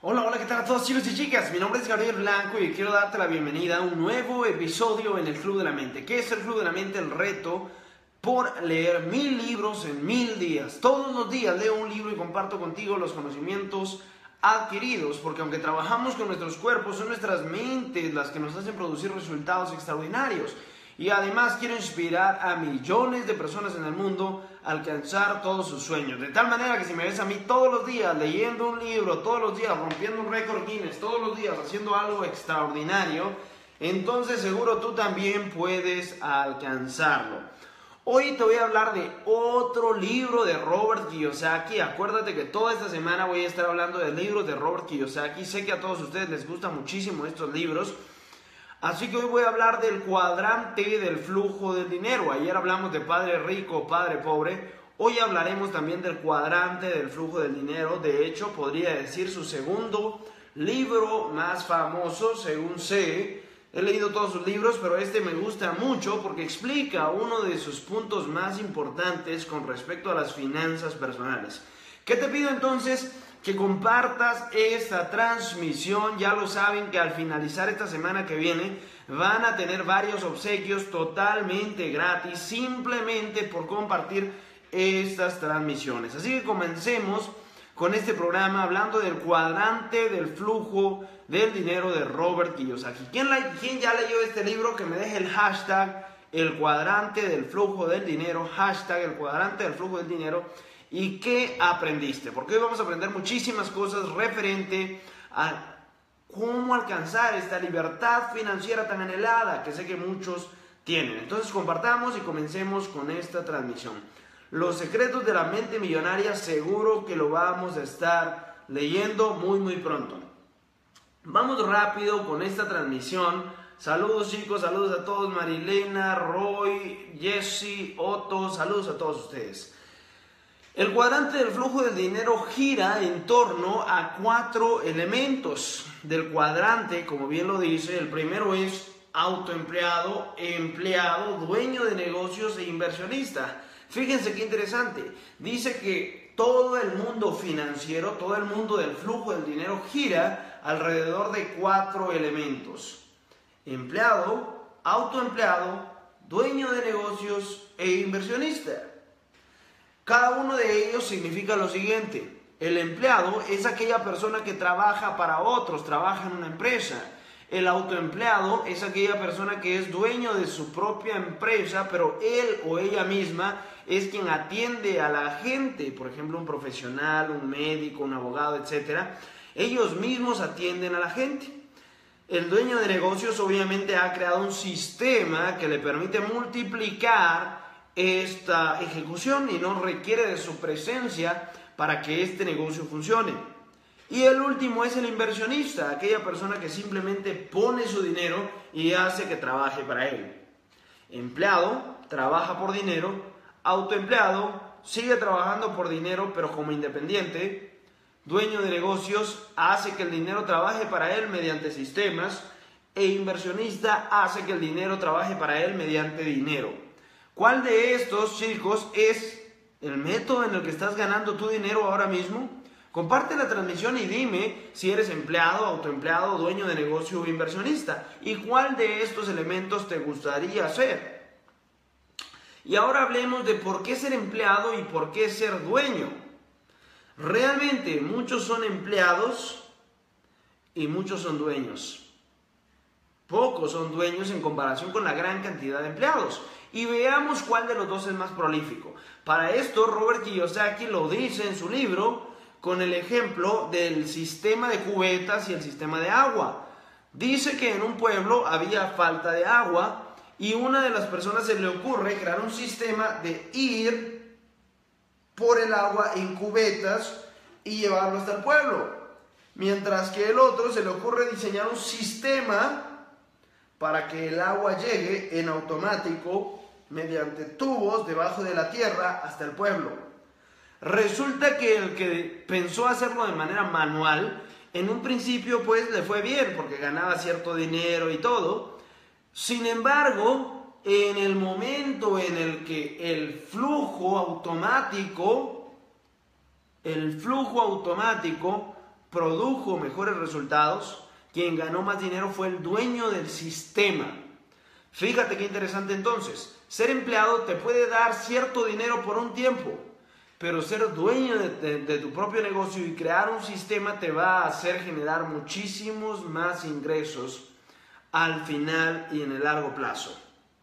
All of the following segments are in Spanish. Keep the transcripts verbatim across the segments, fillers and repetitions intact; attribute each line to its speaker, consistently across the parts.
Speaker 1: Hola, hola, ¿qué tal a todos chicos y chicas? Mi nombre es Gabriel Blanco y quiero darte la bienvenida a un nuevo episodio en el Club de la Mente. ¿Qué es el Club de la Mente? El reto por leer mil libros en mil días. Todos los días leo un libro y comparto contigo los conocimientos adquiridos, porque aunque trabajamos con nuestros cuerpos, son nuestras mentes las que nos hacen producir resultados extraordinarios. Y además quiero inspirar a millones de personas en el mundo a alcanzar todos sus sueños. De tal manera que si me ves a mí todos los días leyendo un libro, todos los días rompiendo un récord Guinness, todos los días haciendo algo extraordinario, entonces seguro tú también puedes alcanzarlo. Hoy te voy a hablar de otro libro de Robert Kiyosaki. Acuérdate que toda esta semana voy a estar hablando de libros de Robert Kiyosaki. Sé que a todos ustedes les gustan muchísimo estos libros. Así que hoy voy a hablar del cuadrante del flujo del dinero. Ayer hablamos de padre rico, padre pobre. Hoy hablaremos también del cuadrante del flujo del dinero. De hecho, podría decir su segundo libro más famoso, según sé. He leído todos sus libros, pero este me gusta mucho porque explica uno de sus puntos más importantes con respecto a las finanzas personales. ¿Qué te pido entonces? Que compartas esta transmisión. Ya lo saben que al finalizar esta semana que viene van a tener varios obsequios totalmente gratis simplemente por compartir estas transmisiones. Así que comencemos con este programa hablando del cuadrante del flujo del dinero de Robert Kiyosaki. ¿Quién, la, ¿Quién ya leyó este libro? Que me deje el hashtag el cuadrante del flujo del dinero, hashtag el cuadrante del flujo del dinero. ¿Y qué aprendiste? Porque hoy vamos a aprender muchísimas cosas referente a cómo alcanzar esta libertad financiera tan anhelada que sé que muchos tienen. Entonces compartamos y comencemos con esta transmisión. Los secretos de la mente millonaria, seguro que lo vamos a estar leyendo muy muy pronto. Vamos rápido con esta transmisión. Saludos chicos, saludos a todos. Marilena, Roy, Jesse, Otto, saludos a todos ustedes. El cuadrante del flujo del dinero gira en torno a cuatro elementos del cuadrante, como bien lo dice. El primero es autoempleado, empleado, dueño de negocios e inversionista. Fíjense qué interesante. Dice que todo el mundo financiero, todo el mundo del flujo del dinero gira alrededor de cuatro elementos: empleado, autoempleado, dueño de negocios e inversionista. Cada uno de ellos significa lo siguiente. El empleado es aquella persona que trabaja para otros, trabaja en una empresa. El autoempleado es aquella persona que es dueño de su propia empresa, pero él o ella misma es quien atiende a la gente. Por ejemplo, un profesional, un médico, un abogado, etcétera. Ellos mismos atienden a la gente. El dueño de negocios obviamente ha creado un sistema que le permite multiplicar esta ejecución y no requiere de su presencia para que este negocio funcione. Y el último es el inversionista, aquella persona que simplemente pone su dinero y hace que trabaje para él. Empleado, trabaja por dinero. Autoempleado, sigue trabajando por dinero pero como independiente. Dueño de negocios, hace que el dinero trabaje para él mediante sistemas. E inversionista, hace que el dinero trabaje para él mediante dinero. ¿Cuál de estos, chicos, es el método en el que estás ganando tu dinero ahora mismo? Comparte la transmisión y dime si eres empleado, autoempleado, dueño de negocio o inversionista. ¿Y cuál de estos elementos te gustaría ser? Y ahora hablemos de por qué ser empleado y por qué ser dueño. Realmente muchos son empleados y muchos son dueños. Pocos son dueños en comparación con la gran cantidad de empleados. Y veamos cuál de los dos es más prolífico. Para esto, Robert Kiyosaki lo dice en su libro con el ejemplo del sistema de cubetas y el sistema de agua. Dice que en un pueblo había falta de agua y una de las personas se le ocurre crear un sistema de ir por el agua en cubetas y llevarlo hasta el pueblo. Mientras que el otro se le ocurre diseñar un sistema para que el agua llegue en automático mediante tubos debajo de la tierra hasta el pueblo. Resulta que el que pensó hacerlo de manera manual, en un principio pues le fue bien porque ganaba cierto dinero y todo. Sin embargo, en el momento en el que el flujo automático, el flujo automático produjo mejores resultados, quien ganó más dinero fue el dueño del sistema. Fíjate qué interesante entonces. Ser empleado te puede dar cierto dinero por un tiempo, pero ser dueño de, de, de tu propio negocio y crear un sistema te va a hacer generar muchísimos más ingresos al final y en el largo plazo.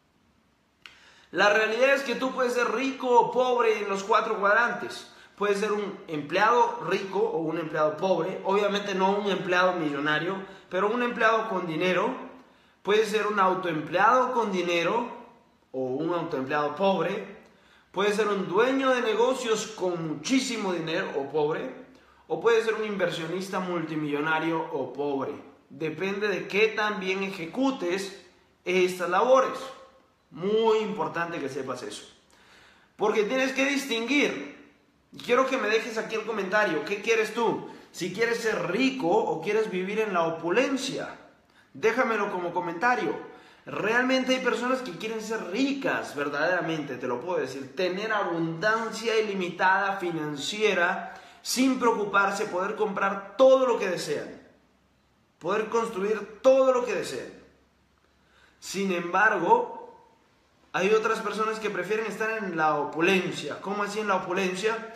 Speaker 1: La realidad es que tú puedes ser rico o pobre en los cuatro cuadrantes. Puedes ser un empleado rico o un empleado pobre. Obviamente no un empleado millonario, pero un empleado con dinero. Puedes ser un autoempleado con dinero o un autoempleado pobre. Puedes ser un dueño de negocios con muchísimo dinero o pobre. O puedes ser un inversionista multimillonario o pobre. Depende de qué tan bien ejecutes estas labores. Muy importante que sepas eso. Porque tienes que distinguir. Quiero que me dejes aquí el comentario. ¿Qué quieres tú? Si quieres ser rico o quieres vivir en la opulencia. Déjamelo como comentario. Realmente hay personas que quieren ser ricas, verdaderamente, te lo puedo decir. Tener abundancia ilimitada financiera, sin preocuparse, poder comprar todo lo que desean. Poder construir todo lo que desean. Sin embargo, hay otras personas que prefieren estar en la opulencia. ¿Cómo así en la opulencia?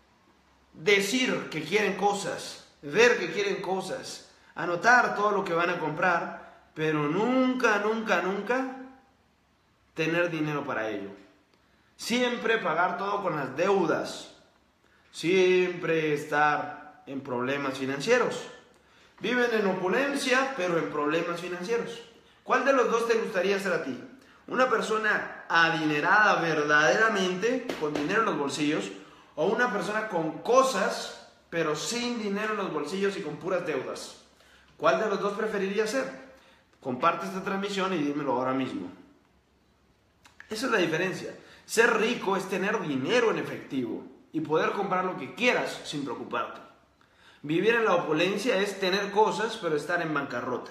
Speaker 1: Decir que quieren cosas, ver que quieren cosas, anotar todo lo que van a comprar, pero nunca, nunca, nunca tener dinero para ello. Siempre pagar todo con las deudas. Siempre estar en problemas financieros. Viven en opulencia, pero en problemas financieros. ¿Cuál de los dos te gustaría ser a ti? ¿Una persona adinerada verdaderamente, con dinero en los bolsillos, o una persona con cosas, pero sin dinero en los bolsillos y con puras deudas? ¿Cuál de los dos preferirías ser? Comparte esta transmisión y dímelo ahora mismo. Esa es la diferencia. Ser rico es tener dinero en efectivo y poder comprar lo que quieras sin preocuparte. Vivir en la opulencia es tener cosas, pero estar en bancarrota.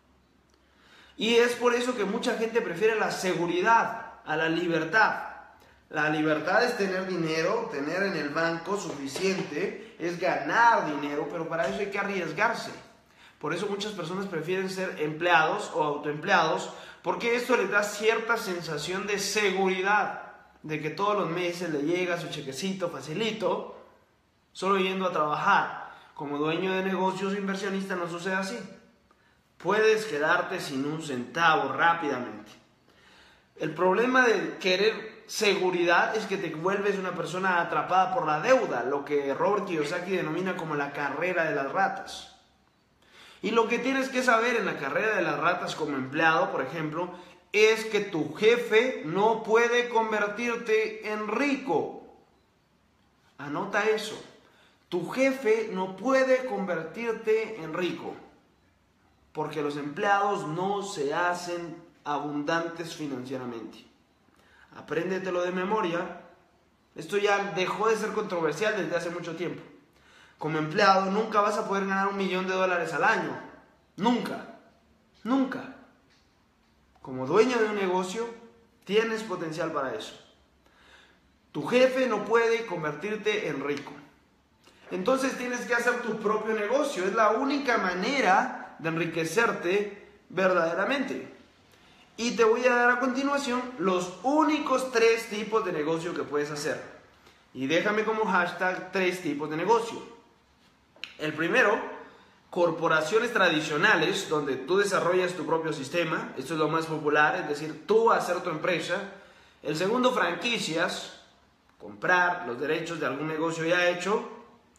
Speaker 1: Y es por eso que mucha gente prefiere la seguridad a la libertad. La libertad es tener dinero, tener en el banco suficiente, es ganar dinero, pero para eso hay que arriesgarse. Por eso muchas personas prefieren ser empleados o autoempleados, porque esto les da cierta sensación de seguridad, de que todos los meses le llega su chequecito facilito, solo yendo a trabajar. Como dueño de negocios o inversionista no sucede así. Puedes quedarte sin un centavo rápidamente. El problema de querer seguridad es que te vuelves una persona atrapada por la deuda, lo que Robert Kiyosaki denomina como la carrera de las ratas. Y lo que tienes que saber en la carrera de las ratas como empleado, por ejemplo, es que tu jefe no puede convertirte en rico. Anota eso. Tu jefe no puede convertirte en rico. Porque los empleados no se hacen abundantes financieramente. Apréndetelo de memoria. Esto ya dejó de ser controversial desde hace mucho tiempo. Como empleado nunca vas a poder ganar un millón de dólares al año. Nunca. Nunca. Como dueño de un negocio, tienes potencial para eso. Tu jefe no puede convertirte en rico. Entonces tienes que hacer tu propio negocio. Es la única manera de enriquecerte verdaderamente. Y te voy a dar a continuación los únicos tres tipos de negocio que puedes hacer. Y déjame como hashtag tres tipos de negocio. El primero, corporaciones tradicionales, donde tú desarrollas tu propio sistema. Esto es lo más popular, es decir, tú hacer tu empresa. El segundo, franquicias, comprar los derechos de algún negocio ya hecho.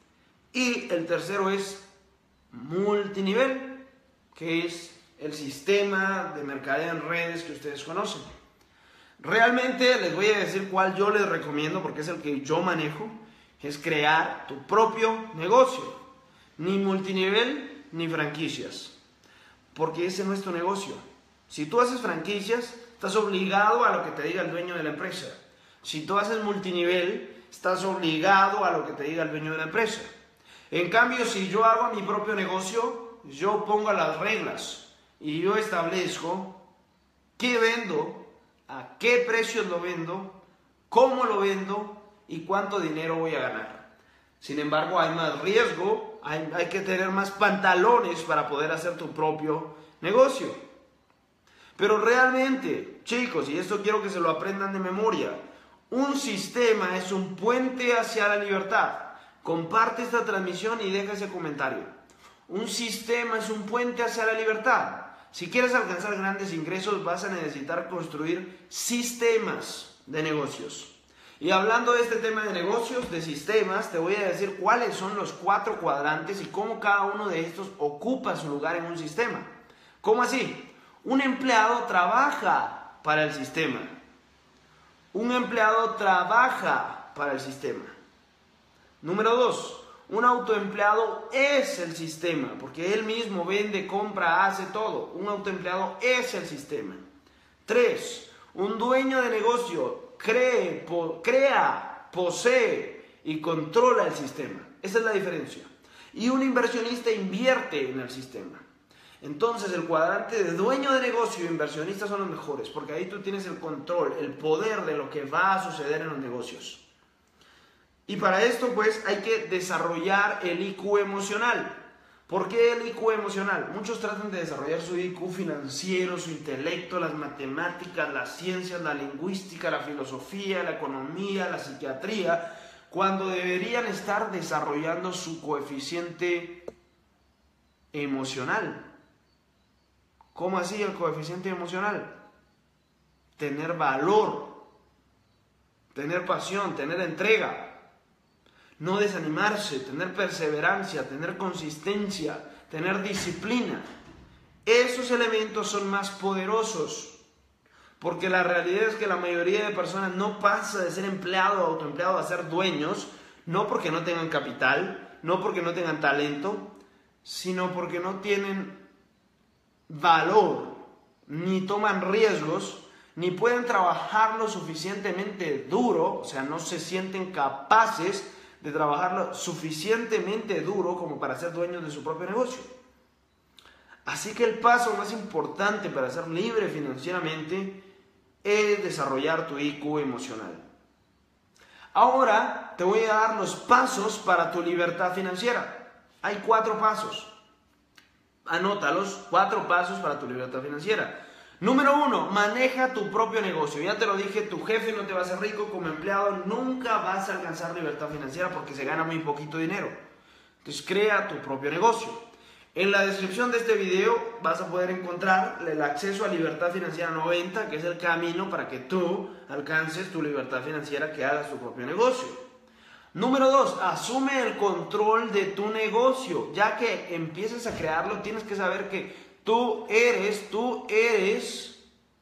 Speaker 1: Y el tercero es multinivel, que es el sistema de mercadeo en redes que ustedes conocen. Realmente les voy a decir cuál yo les recomiendo, porque es el que yo manejo, es crear tu propio negocio. Ni multinivel, ni franquicias. Porque ese no es tu negocio. Si tú haces franquicias, estás obligado a lo que te diga el dueño de la empresa. Si tú haces multinivel, estás obligado a lo que te diga el dueño de la empresa. En cambio, si yo hago mi propio negocio, yo pongo las reglas y yo establezco qué vendo, a qué precios lo vendo, cómo lo vendo y cuánto dinero voy a ganar. Sin embargo, hay más riesgo, Hay, hay que tener más pantalones para poder hacer tu propio negocio. Pero realmente, chicos, y esto quiero que se lo aprendan de memoria, un sistema es un puente hacia la libertad. Comparte esta transmisión y deja ese comentario. Un sistema es un puente hacia la libertad. Si quieres alcanzar grandes ingresos, vas a necesitar construir sistemas de negocios. Y hablando de este tema de negocios, de sistemas, te voy a decir cuáles son los cuatro cuadrantes y cómo cada uno de estos ocupa su lugar en un sistema. ¿Cómo así? Un empleado trabaja para el sistema. Un empleado trabaja para el sistema. Número dos, un autoempleado es el sistema, porque él mismo vende, compra, hace todo. Un autoempleado es el sistema. Tres, un dueño de negocio cree, po, crea, posee y controla el sistema. Esa es la diferencia. Y un inversionista invierte en el sistema. Entonces el cuadrante de dueño de negocio e inversionista son los mejores, porque ahí tú tienes el control, el poder de lo que va a suceder en los negocios. Y para esto pues hay que desarrollar el I Q emocional. ¿Por qué el I Q emocional? Muchos tratan de desarrollar su I Q financiero, su intelecto, las matemáticas, las ciencias, la lingüística, la filosofía, la economía, la psiquiatría, cuando deberían estar desarrollando su coeficiente emocional. ¿Cómo así el coeficiente emocional? Tener valor, tener pasión, tener entrega. No desanimarse, tener perseverancia, tener consistencia, tener disciplina. Esos elementos son más poderosos, porque la realidad es que la mayoría de personas no pasa de ser empleado o autoempleado a ser dueños, no porque no tengan capital, no porque no tengan talento, sino porque no tienen valor, ni toman riesgos, ni pueden trabajar lo suficientemente duro, o sea, no se sienten capaces de trabajarlo suficientemente duro como para ser dueños de su propio negocio. Así que el paso más importante para ser libre financieramente es desarrollar tu I Q emocional. Ahora te voy a dar los pasos para tu libertad financiera. Hay cuatro pasos. Anótalos, cuatro pasos para tu libertad financiera. Número uno, maneja tu propio negocio. Ya te lo dije, tu jefe no te va a hacer rico. Como empleado nunca vas a alcanzar libertad financiera porque se gana muy poquito dinero. Entonces crea tu propio negocio. En la descripción de este video vas a poder encontrar el acceso a Libertad Financiera noventa, que es el camino para que tú alcances tu libertad financiera, que hagas tu propio negocio. Número dos, asume el control de tu negocio. Ya que empieces a crearlo, tienes que saber que Tú eres, tú eres,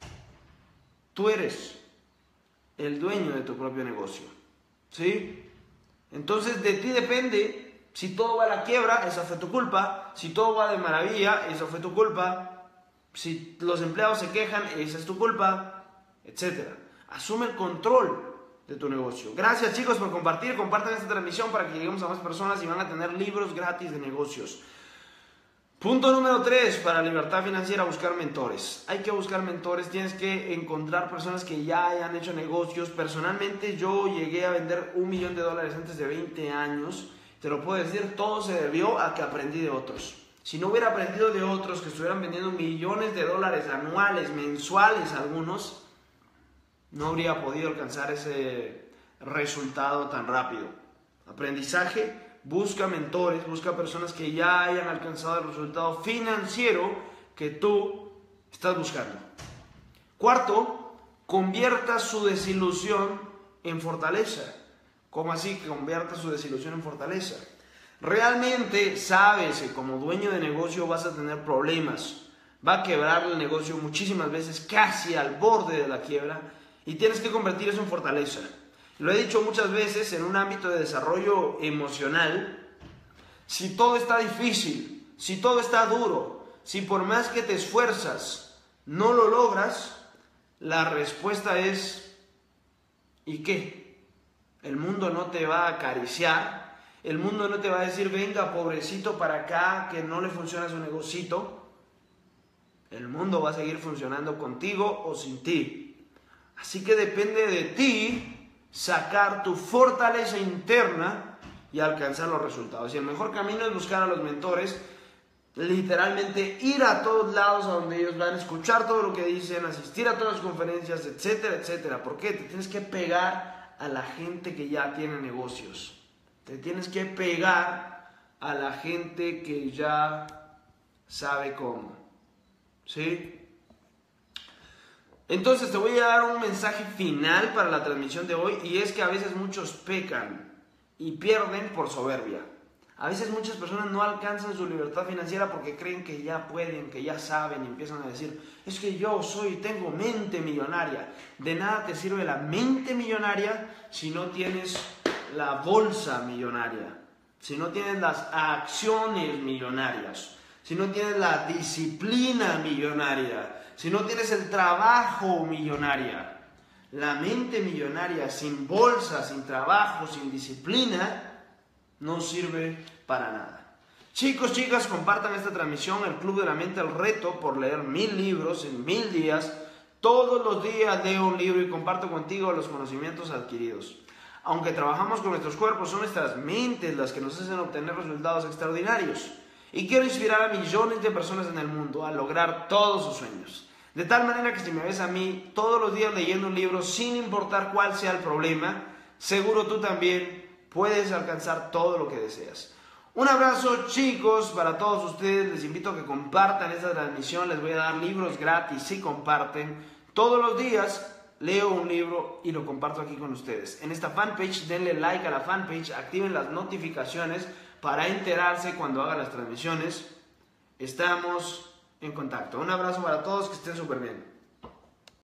Speaker 1: tú eres el dueño de tu propio negocio, ¿sí? Entonces de ti depende. Si todo va a la quiebra, esa fue tu culpa. Si todo va de maravilla, esa fue tu culpa. Si los empleados se quejan, esa es tu culpa, etcétera. Asume el control de tu negocio. Gracias, chicos, por compartir. Compartan esta transmisión para que lleguemos a más personas y van a tener libros gratis de negocios. Punto número tres, para libertad financiera, buscar mentores. Hay que buscar mentores, tienes que encontrar personas que ya hayan hecho negocios. Personalmente yo llegué a vender un millón de dólares antes de veinte años. Te lo puedo decir, todo se debió a que aprendí de otros. Si no hubiera aprendido de otros que estuvieran vendiendo millones de dólares anuales, mensuales algunos, no habría podido alcanzar ese resultado tan rápido. Aprendizaje. Busca mentores, busca personas que ya hayan alcanzado el resultado financiero que tú estás buscando. Cuarto, convierta su desilusión en fortaleza. ¿Cómo así que convierta su desilusión en fortaleza? Realmente sabes que como dueño de negocio vas a tener problemas. Va a quebrar el negocio muchísimas veces, casi al borde de la quiebra, y tienes que convertir eso en fortaleza. Lo he dicho muchas veces en un ámbito de desarrollo emocional. Si todo está difícil, si todo está duro, si por más que te esfuerzas no lo logras, la respuesta es ¿y qué? El mundo no te va a acariciar, el mundo no te va a decir venga pobrecito para acá que no le funciona su negocito. El mundo va a seguir funcionando contigo o sin ti. Así que depende de ti sacar tu fortaleza interna y alcanzar los resultados. Y el mejor camino es buscar a los mentores, literalmente ir a todos lados a donde ellos van, escuchar todo lo que dicen, asistir a todas las conferencias, etcétera, etcétera. ¿Por qué? Te tienes que pegar a la gente que ya tiene negocios. Te tienes que pegar a la gente que ya sabe cómo. ¿Sí? Entonces te voy a dar un mensaje final para la transmisión de hoy, y es que a veces muchos pecan y pierden por soberbia. A veces muchas personas no alcanzan su libertad financiera porque creen que ya pueden, que ya saben, y empiezan a decir, es que yo soy, tengo mente millonaria. De nada te sirve la mente millonaria si no tienes la bolsa millonaria, si no tienes las acciones millonarias, si no tienes la disciplina millonaria, si no tienes el trabajo millonaria. La mente millonaria sin bolsa, sin trabajo, sin disciplina, no sirve para nada. Chicos, chicas, compartan esta transmisión, el Club de la Mente, el reto por leer mil libros en mil días. Todos los días leo un libro y comparto contigo los conocimientos adquiridos. Aunque trabajamos con nuestros cuerpos, son nuestras mentes las que nos hacen obtener resultados extraordinarios. Y quiero inspirar a millones de personas en el mundo a lograr todos sus sueños. De tal manera que si me ves a mí todos los días leyendo un libro, sin importar cuál sea el problema, seguro tú también puedes alcanzar todo lo que deseas. Un abrazo, chicos, para todos ustedes. Les invito a que compartan esta transmisión. Les voy a dar libros gratis si comparten. Todos los días leo un libro y lo comparto aquí con ustedes. En esta fanpage, denle like a la fanpage, activen las notificaciones para enterarse cuando haga las transmisiones. Estamos en contacto. Un abrazo para todos, que estén súper bien.